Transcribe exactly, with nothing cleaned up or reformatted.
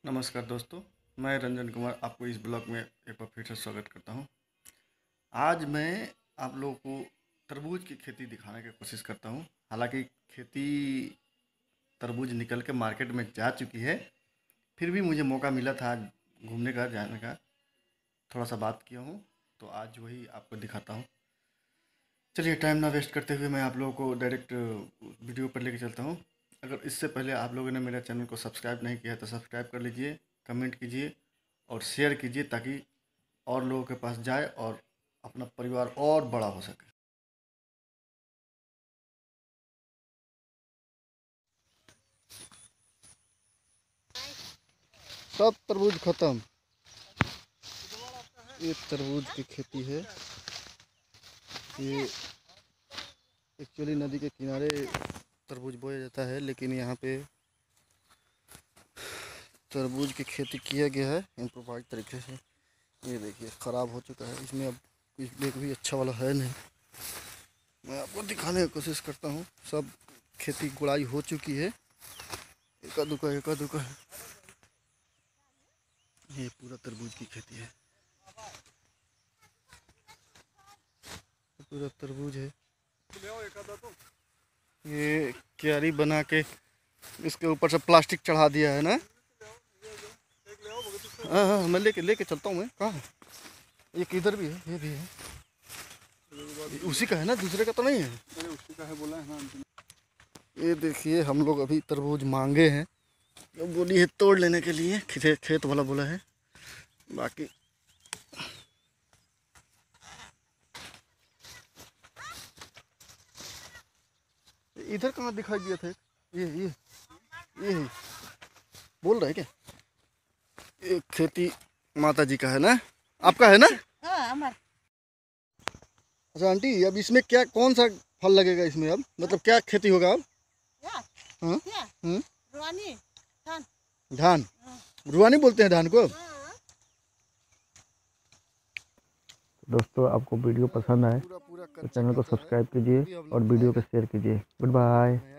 नमस्कार दोस्तों, मैं रंजन कुमार आपको इस ब्लॉग में एक बार फिर से स्वागत करता हूं। आज मैं आप लोगों को तरबूज की खेती दिखाने की कोशिश करता हूं। हालांकि खेती तरबूज निकल के मार्केट में जा चुकी है, फिर भी मुझे मौका मिला था आज घूमने का, जाने का, थोड़ा सा बात किया हूं, तो आज वही आपको दिखाता हूं। चलिए टाइम ना वेस्ट करते हुए मैं आप लोगों को डायरेक्ट वीडियो पर लेके चलता हूं। अगर इससे पहले आप लोगों ने मेरे चैनल को सब्सक्राइब नहीं किया है तो सब्सक्राइब कर लीजिए, कमेंट कीजिए और शेयर कीजिए ताकि और लोगों के पास जाए और अपना परिवार और बड़ा हो सके। सब तरबूज खत्म। ये तरबूज की खेती है। ये एक्चुअली नदी के किनारे तरबूज बोया जाता है, लेकिन यहाँ पे तरबूज की खेती किया गया है इम्प्रोवाइज तरीके से। ये देखिए ख़राब हो चुका है, इसमें अब कुछ एक भी अच्छा वाला है नहीं। मैं आपको दिखाने की कोशिश करता हूँ। सब खेती गुड़ाई हो चुकी है, एका दुका एका दुका है। ये पूरा तरबूज की खेती है, पूरा तरबूज है। ये क्यारी बना के इसके ऊपर से प्लास्टिक चढ़ा दिया है ना। हाँ हाँ, मैं लेके लेके चलता हूँ। मैं कहाँ है? ये किधर भी है, ये भी है। ये उसी का है ना, दूसरे का तो नहीं है? अरे उसी का है बोला है ना। ये देखिए हम लोग अभी तरबूज मांगे हैं, तो बोली है तोड़ लेने के लिए, खेत खेत वाला बोला है। बाकी इधर कहाँ दिखाई दिया था? ये ये ये बोल रहे हैं क्या? ये खेती माता जी का है ना, आपका है ना? हाँ, हमारा। अच्छा आंटी, अब इसमें क्या कौन सा फल लगेगा इसमें? अब मतलब क्या खेती होगा अब? हाँ हाँ, रुआनी धान। धान रुआनी बोलते हैं धान को। हाँ। दोस्तों आपको वीडियो पसंद आए तो चैनल को सब्सक्राइब कीजिए और वीडियो को शेयर कीजिए। Good bye.